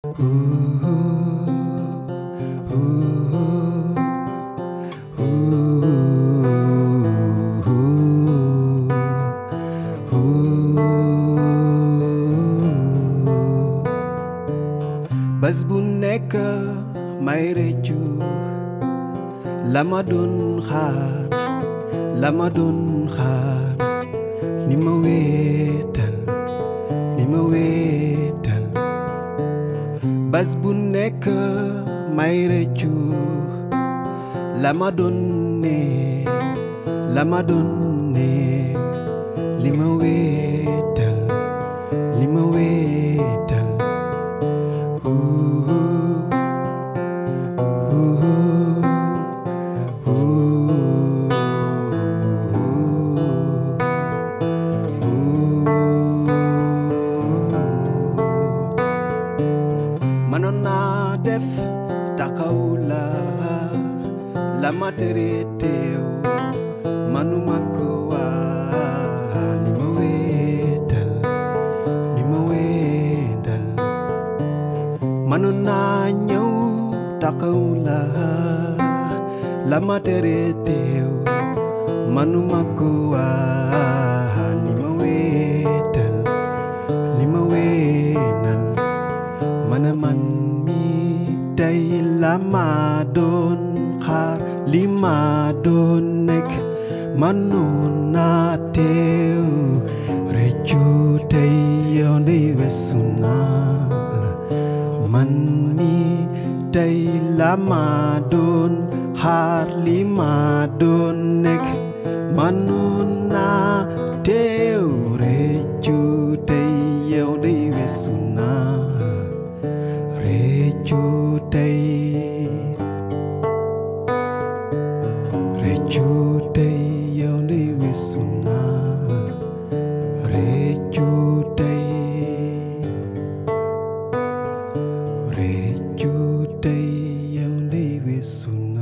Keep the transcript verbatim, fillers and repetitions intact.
bés bu nekk may réccu la ma doon xaar la ma doon xaar ni ma wéetal ni ma wéetal bés bu nekk may réccu la ma doon ne la ma doon ne li ma wéetal li ma wéetal mënoon naa def taxaw la la ma tere teew manuma ko waa li ma wéetal li ma wéetal mënoon naa ñëw taxaw la la ma tere teew manuma ko waa li ma wéetal li ma wéenal mana man mi tey la ma doon xaar li ma doon nekk mënoon naa teew réccu tey yow ndey weesu naa man mi tey la ma doon xaar li ma doon nekk mënoon naa teew réccu tey yow ndey weesu naa réccu tey réccu tey yow ndey weesu naa réccu tey réccu tey yow ndey weesu naa